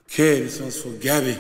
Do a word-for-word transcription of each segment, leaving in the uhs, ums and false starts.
Okay, this one's for Gabby.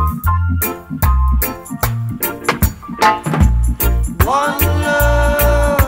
One love.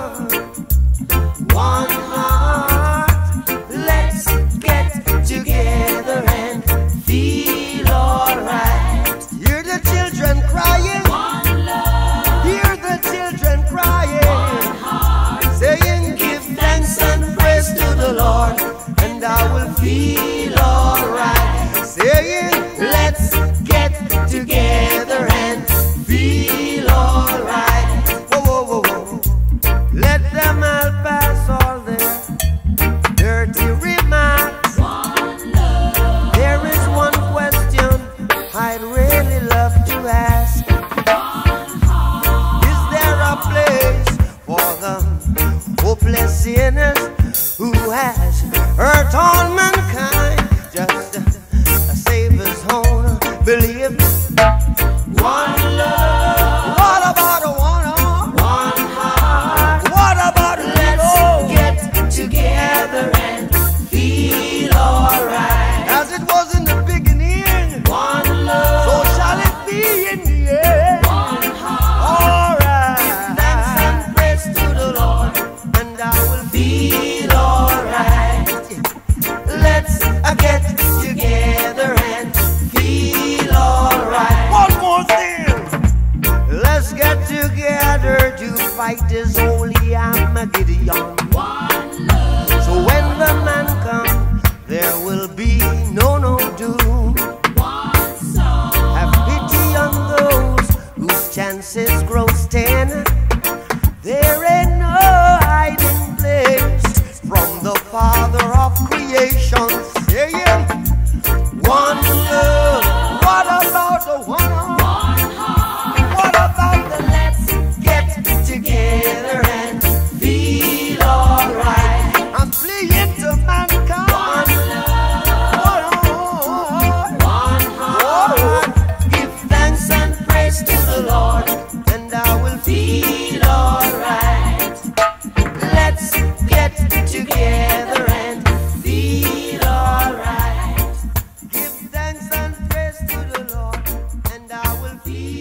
is holy Armageddon. One love. So when the man comes, there will be no, no doom. One soul. Have pity on those whose chances grow ten. There ain't no hiding place from the Father of creation. Say it. One love. What about the one heart? One heart. What about the let's get together and feel alright? I'm pleading to mankind. One love. One heart. One heart. Give thanks and praise to the Lord, and I will feel alright. Let's get together and feel alright. Give thanks and praise to the Lord, and I will feel